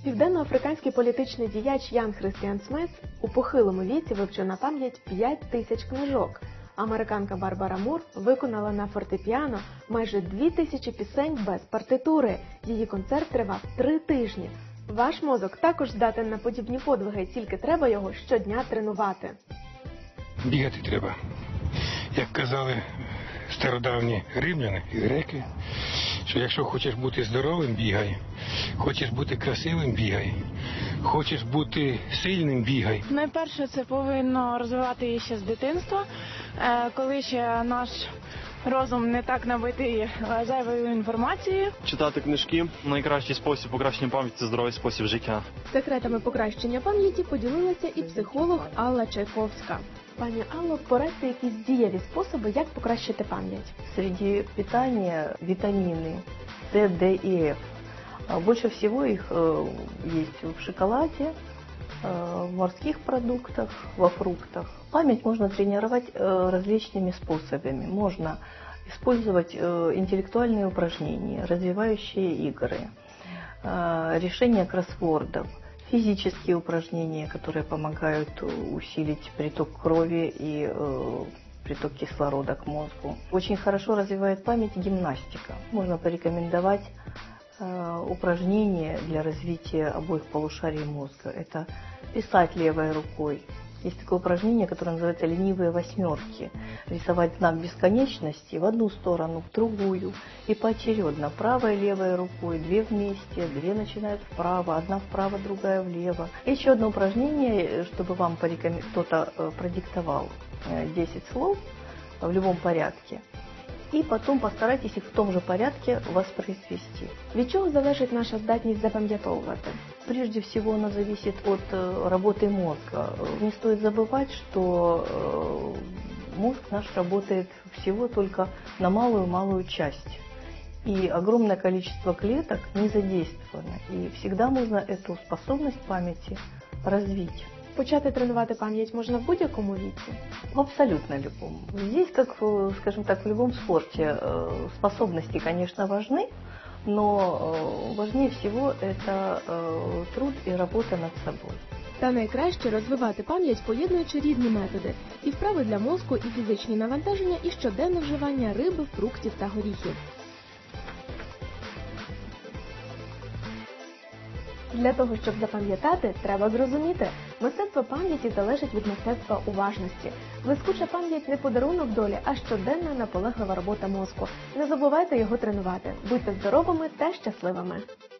Південноафриканський політичний діяч Ян Христіан Смес у похилому віці вивчив на пам'ять 5000 книжок. Американка Барбара Мур виконала на фортепіано майже 2000 пісень без партитури. Її концерт тривав 3 тижні. Ваш мозок також здатен на подібні подвиги, тільки треба його щодня тренувати. Бігати треба. Як казали стародавні римляни і греки, що якщо хочеш бути здоровим – бігай, хочеш бути красивим – бігай, хочеш бути сильним – бігай. Найперше, це повинно розвивати її ще з дитинства, коли ще наш розум не так набитий зайвою інформацією. Читати книжки – найкращий спосіб покращення пам'яті – це здоровий спосіб життя. Секретами покращення пам'яті поділилася і психолог Алла Чайковська. Пані Алло, порадьте якісь дієві способи, як покращити пам'ять. Среди питания витамины С, Д и Ф. Больше всего их есть в шоколаде, в морских продуктах, во фруктах. Память можно тренировать различными способами. Можно использовать интеллектуальные упражнения, развивающие игры, решение кроссвордов, физические упражнения, которые помогают усилить приток крови и приток кислорода к мозгу. Очень хорошо развивает память гимнастика. Можно порекомендовать упражнения для развития обоих полушарий мозга. Это писать левой рукой. Есть такое упражнение, которое называется «ленивые восьмерки». Рисовать знак бесконечности в одну сторону, в другую. И поочередно правой и левой рукой, 2 вместе, 2 начинают вправо, одна вправо, другая влево. Еще одно упражнение, чтобы вам кто-то продиктовал 10 слов в любом порядке. І потім постарайтесь їх в тому же порядке воспроизвести. Від чого залежить наша здатність запам'ятовувати? Прежде всего, оно зависит от работы мозга. Не стоит забывать, что мозг наш работает всего только на малую-малую часть. И огромное количество клеток не задействовано. И всегда можно эту способность памяти развить. Почати тренувати пам'ять можна в будь-якому віці? В абсолютно любом. Здесь, как, скажем так, в любом спорте, способности, конечно, важны, но важнее всего это труд и работа над собой. Та найкраще розвивати пам'ять, поєднуючи різні методи. І вправи для мозку, і фізичні навантаження, і щоденне вживання риби, фруктів та горіхів. Для того, щоб запам'ятати, треба зрозуміти. Мистецтво пам'яті залежить від мистецтва уважності. Блискуча пам'ять не подарунок долі, а щоденна наполеглива робота мозку. Не забувайте його тренувати. Будьте здоровими та щасливими!